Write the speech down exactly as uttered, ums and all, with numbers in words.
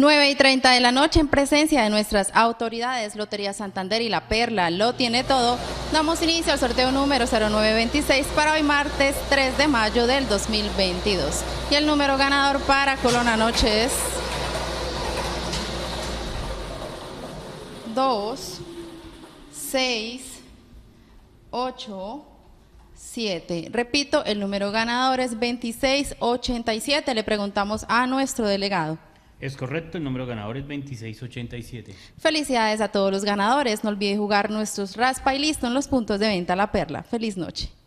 nueve y treinta de la noche, en presencia de nuestras autoridades, Lotería Santander y La Perla lo tiene todo, damos inicio al sorteo número cero nueve veintiséis para hoy martes tres de mayo del dos mil veintidós. Y el número ganador para Colón anoche es dos, seis, ocho, siete. Repito, el número ganador es veintiséis ochenta y siete. Le preguntamos a nuestro delegado. Es correcto, el número ganador es veintiséis ochenta y siete. Felicidades a todos los ganadores. No olvide jugar nuestros raspa y listo en los puntos de venta La Perla. Feliz noche.